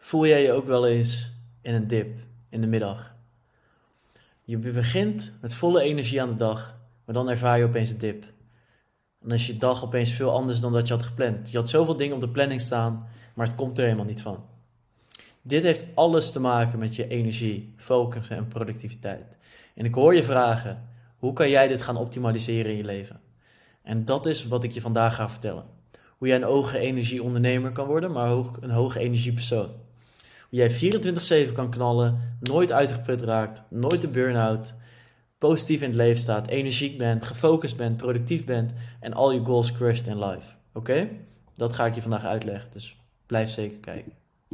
Voel jij je ook wel eens in een dip in de middag? Je begint met volle energie aan de dag, maar dan ervaar je opeens een dip. En dan is je dag opeens veel anders dan dat je had gepland. Je had zoveel dingen op de planning staan, maar het komt er helemaal niet van. Dit heeft alles te maken met je energie, focus en productiviteit. En ik hoor je vragen, hoe kan jij dit gaan optimaliseren in je leven? En dat is wat ik je vandaag ga vertellen. Hoe jij een hoge energie ondernemer kan worden, maar ook een hoge energie persoon. Hoe jij 24/7 kan knallen, nooit uitgeput raakt, nooit de burn-out, positief in het leven staat, energiek bent, gefocust bent, productief bent en al je goals crushed in life. Oké? Dat ga ik je vandaag uitleggen, dus blijf zeker kijken.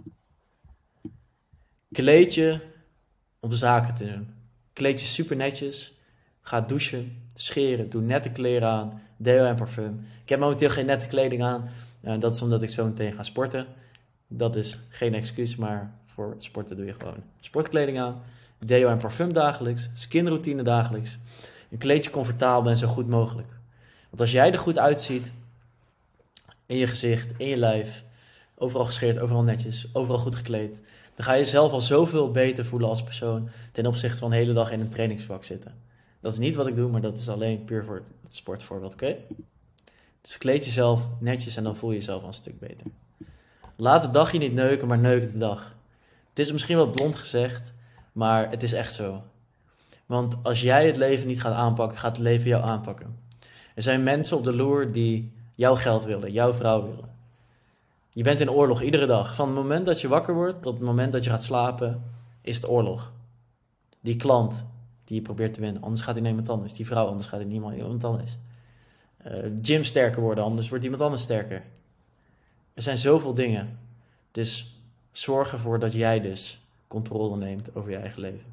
Kleed je om zaken te doen. Kleed je super netjes. Ga douchen, scheren, doe nette kleren aan, deo en parfum. Ik heb momenteel geen nette kleding aan. Dat is omdat ik zo meteen ga sporten. Dat is geen excuus, maar voor sporten doe je gewoon sportkleding aan. Deo en parfum dagelijks, skinroutine dagelijks. En kleed je comfortabel en zo goed mogelijk. Want als jij er goed uitziet, in je gezicht, in je lijf, overal gescheerd, overal netjes, overal goed gekleed, dan ga je jezelf al zoveel beter voelen als persoon ten opzichte van de hele dag in een trainingsvak zitten. Dat is niet wat ik doe, maar dat is alleen puur voor het sportvoorbeeld, oké? Dus kleed jezelf netjes en dan voel je jezelf al een stuk beter. Laat het dagje niet neuken, maar neuk de dag. Het is misschien wat blond gezegd, maar het is echt zo. Want als jij het leven niet gaat aanpakken, gaat het leven jou aanpakken. Er zijn mensen op de loer die jouw geld willen, jouw vrouw willen. Je bent in oorlog iedere dag. Van het moment dat je wakker wordt tot het moment dat je gaat slapen, is het oorlog. Die klant die je probeert te winnen, anders gaat hij naar iemand anders. Die vrouw, anders gaat hij naar iemand anders. Gym sterker worden, anders wordt iemand anders sterker. Er zijn zoveel dingen. Dus zorg ervoor dat jij dus controle neemt over je eigen leven.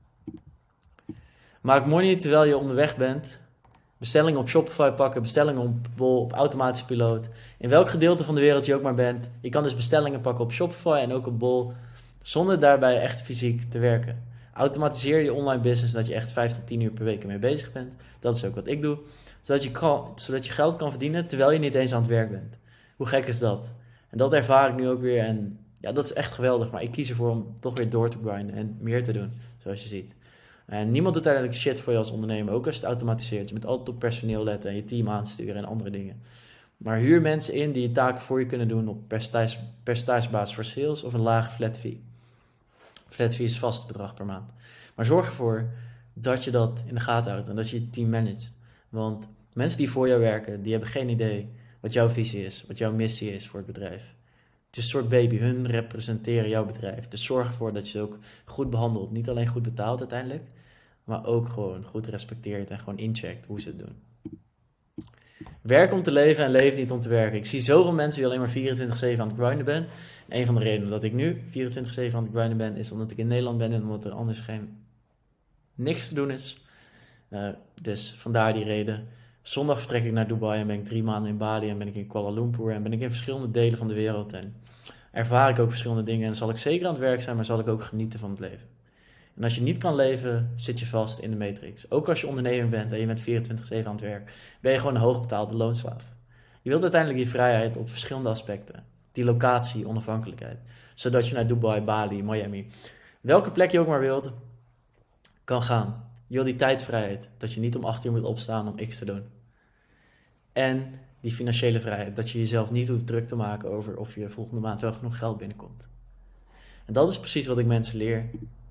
Maak money terwijl je onderweg bent. Bestellingen op Shopify pakken, bestellingen op Bol, op automatische piloot. In welk gedeelte van de wereld je ook maar bent. Je kan dus bestellingen pakken op Shopify en ook op Bol, zonder daarbij echt fysiek te werken. Automatiseer je online business, dat je echt 5 tot 10 uur per week ermee bezig bent. Dat is ook wat ik doe. Zodat je geld kan verdienen terwijl je niet eens aan het werk bent. Hoe gek is dat? En dat ervaar ik nu ook weer en ja, dat is echt geweldig. Maar ik kies ervoor om toch weer door te grinden en meer te doen, zoals je ziet. En niemand doet uiteindelijk shit voor je als ondernemer, ook als je het automatiseert. Je moet altijd op personeel letten en je team aansturen en andere dingen. Maar huur mensen in die je taken voor je kunnen doen op percentagebasis voor sales of een lage flat fee. Flat fee is vast bedrag per maand. Maar zorg ervoor dat je dat in de gaten houdt en dat je je team managt. Want mensen die voor jou werken, die hebben geen idee wat jouw visie is, wat jouw missie is voor het bedrijf. Het is een soort baby, hun representeren jouw bedrijf. Dus zorg ervoor dat je ze ook goed behandelt. Niet alleen goed betaalt uiteindelijk, maar ook gewoon goed respecteert en gewoon incheckt hoe ze het doen. Werk om te leven en leef niet om te werken. Ik zie zoveel mensen die alleen maar 24/7 aan het grinden ben. En een van de redenen dat ik nu 24/7 aan het grinden ben, is omdat ik in Nederland ben en omdat er anders niks te doen is. Dus vandaar die reden. Zondag vertrek ik naar Dubai en ben ik 3 maanden in Bali en ben ik in Kuala Lumpur en ben ik in verschillende delen van de wereld. En ervaar ik ook verschillende dingen en zal ik zeker aan het werk zijn, maar zal ik ook genieten van het leven. En als je niet kan leven, zit je vast in de matrix. Ook als je ondernemer bent en je bent 24/7 aan het werk, ben je gewoon een hoogbetaalde loonslaaf. Je wilt uiteindelijk die vrijheid op verschillende aspecten. Die locatie, onafhankelijkheid. Zodat je naar Dubai, Bali, Miami, welke plek je ook maar wilt, kan gaan. Je wil die tijdvrijheid, dat je niet om 8 uur moet opstaan om X te doen. En die financiële vrijheid, dat je jezelf niet hoeft druk te maken over of je volgende maand wel genoeg geld binnenkomt. En dat is precies wat ik mensen leer.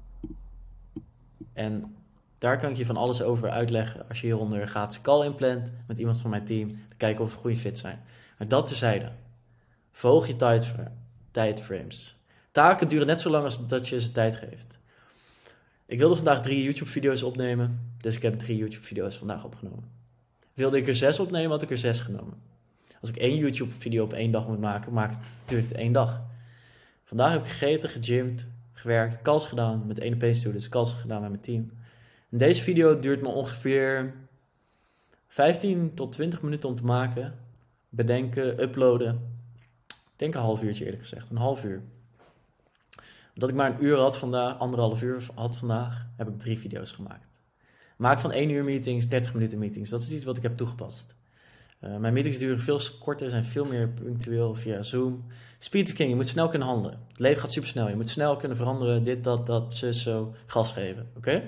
En daar kan ik je van alles over uitleggen als je hieronder een gratis call inplant met iemand van mijn team. Dan kijken of we goede fit zijn. Maar dat tezijde. Verhoog je tijdframes. Taken duren net zo lang als dat je ze tijd geeft. Ik wilde vandaag 3 YouTube-video's opnemen. Dus ik heb 3 YouTube-video's vandaag opgenomen. Wilde ik er 6 opnemen, had ik er 6 genomen. Als ik 1 YouTube-video op 1 dag moet maken, duurt het 1 dag. Vandaag heb ik gegeten, gegymd, gewerkt, calls gedaan met 1-op-1 students, calls gedaan met mijn team. En deze video duurt me ongeveer 15 tot 20 minuten om te maken. Bedenken, uploaden. Ik denk een half uurtje eerlijk gezegd, een half uur. Omdat ik maar een uur had vandaag, 1,5 uur had vandaag, heb ik 3 video's gemaakt. Maak van 1 uur meetings, 30 minuten meetings. Dat is iets wat ik heb toegepast. Mijn meetings duren veel korter, zijn veel meer punctueel via Zoom. Speed is king, je moet snel kunnen handelen. Het leven gaat super snel, je moet snel kunnen veranderen, dit, dat, zo, gas geven, oké?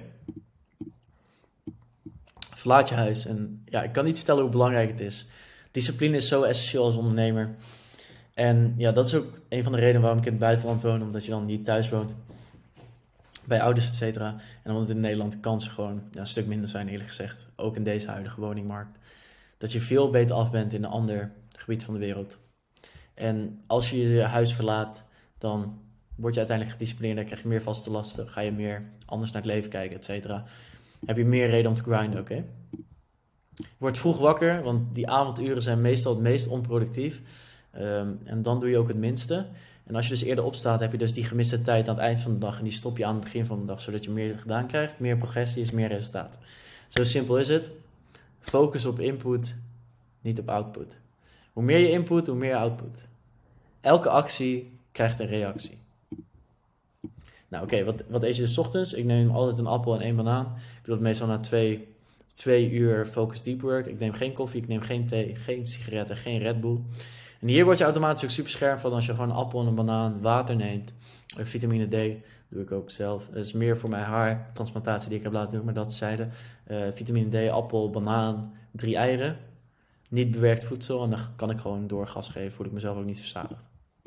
Verlaat je huis en ja, ik kan niet vertellen hoe belangrijk het is. Discipline is zo essentieel als ondernemer. En ja, dat is ook een van de redenen waarom ik in het buitenland woon, omdat je dan niet thuis woont. Bij ouders, et cetera. En omdat in Nederland de kansen gewoon een stuk minder zijn, eerlijk gezegd. Ook in deze huidige woningmarkt. Dat je veel beter af bent in een ander gebied van de wereld. En als je je huis verlaat, dan word je uiteindelijk gedisciplineerd. Dan krijg je meer vaste lasten. Ga je meer anders naar het leven kijken, et cetera. Heb je meer reden om te grinden, oké? Word vroeg wakker, want die avonduren zijn meestal het meest onproductief. En dan doe je ook het minste. En als je dus eerder opstaat, heb je dus die gemiste tijd aan het eind van de dag. En die stop je aan het begin van de dag, zodat je meer gedaan krijgt. Meer progressie is meer resultaat. Zo simpel is het. Focus op input, niet op output. Hoe meer je input, hoe meer output. Elke actie krijgt een reactie. Nou oké, wat eet je dus 's ochtends? Ik neem altijd een appel en 1 banaan. Ik doe dat meestal na 2 uur focus deep work. Ik neem geen koffie, ik neem geen thee, geen sigaretten, geen Red Bull. En hier word je automatisch ook super scherp van als je gewoon een appel en een banaan, water neemt. Vitamine D doe ik ook zelf. Dat is meer voor mijn haartransplantatie die ik heb laten doen, maar dat terzijde. Vitamine D, appel, banaan, 3 eieren. Niet bewerkt voedsel en dan kan ik gewoon door gas geven. Voel ik mezelf ook niet verzadigd.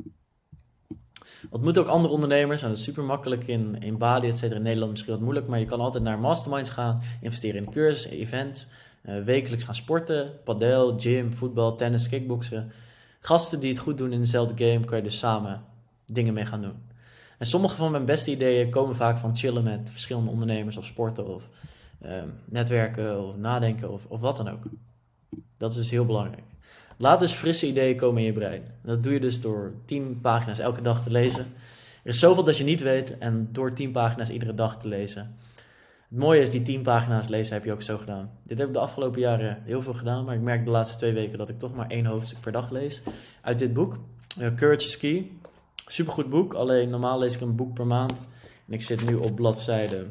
Ontmoet ook andere ondernemers. Nou, dat is super makkelijk in Bali, et cetera. In Nederland misschien wat moeilijk, maar je kan altijd naar masterminds gaan. Investeren in cursussen, events. Wekelijks gaan sporten. Padel, gym, voetbal, tennis, kickboksen. Gasten die het goed doen in dezelfde game, kan je dus samen dingen mee gaan doen. En sommige van mijn beste ideeën komen vaak van chillen met verschillende ondernemers of sporten of netwerken of nadenken of wat dan ook. Dat is dus heel belangrijk. Laat dus frisse ideeën komen in je brein. En dat doe je dus door 10 pagina's elke dag te lezen. Er is zoveel dat je niet weet en door 10 pagina's iedere dag te lezen. Het mooie is, die 10 pagina's lezen heb je ook zo gedaan. Dit heb ik de afgelopen jaren heel veel gedaan, maar ik merk de laatste 2 weken dat ik toch maar 1 hoofdstuk per dag lees. Uit dit boek, Courage is Key. Supergoed boek, alleen normaal lees ik een boek per maand. En ik zit nu op bladzijde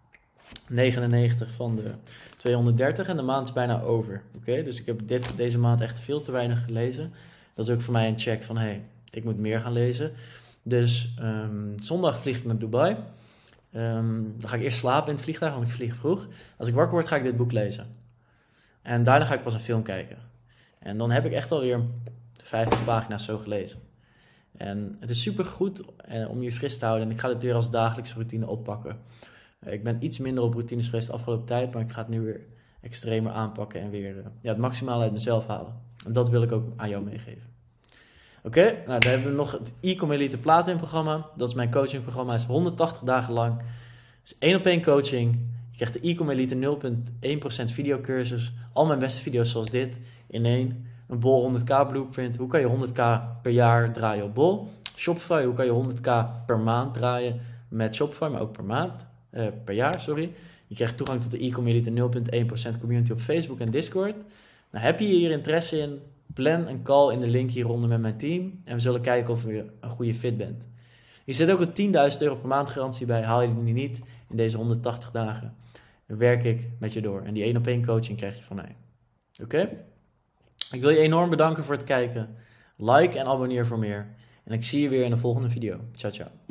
99 van de 230 en de maand is bijna over. Oké, dus ik heb deze maand echt veel te weinig gelezen. Dat is ook voor mij een check van, hey, ik moet meer gaan lezen. Dus zondag vlieg ik naar Dubai. Dan ga ik eerst slapen in het vliegtuig, want ik vlieg vroeg. Als ik wakker word, ga ik dit boek lezen. En daarna ga ik pas een film kijken. En dan heb ik echt alweer 50 pagina's zo gelezen. En het is super goed om je fris te houden. En ik ga dit weer als dagelijkse routine oppakken. Ik ben iets minder op routines geweest de afgelopen tijd, maar ik ga het nu weer extremer aanpakken en weer het maximale uit mezelf halen. En dat wil ik ook aan jou meegeven. Oké, nou dan hebben we nog het Ecom Elite Platinum programma. Dat is mijn coachingprogramma, het is 180 dagen lang. Het is 1-op-1 coaching. Je krijgt de Ecom Elite 0,1% videocursus. Al mijn beste video's zoals dit in één. Een Bol 100k blueprint. Hoe kan je 100k per jaar draaien op Bol? Shopify, hoe kan je 100k per maand draaien met Shopify, maar ook per jaar, sorry. Je krijgt toegang tot de Ecom Elite 0,1% community op Facebook en Discord. Nou, heb je hier interesse in? Plan een call in de link hieronder met mijn team. En we zullen kijken of je een goede fit bent. Hier zit ook een 10.000 euro per maand garantie bij. Haal je die niet in deze 180 dagen, dan werk ik met je door. En die 1-op-1 coaching krijg je van mij. Oké? Ik wil je enorm bedanken voor het kijken. Like en abonneer voor meer. En ik zie je weer in de volgende video. Ciao, ciao.